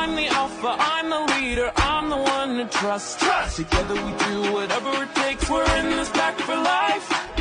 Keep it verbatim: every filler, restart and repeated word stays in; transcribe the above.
I'm the alpha, I'm the leader, I'm the one to trust. Trust. Together we do whatever it takes, we're in this pack for life.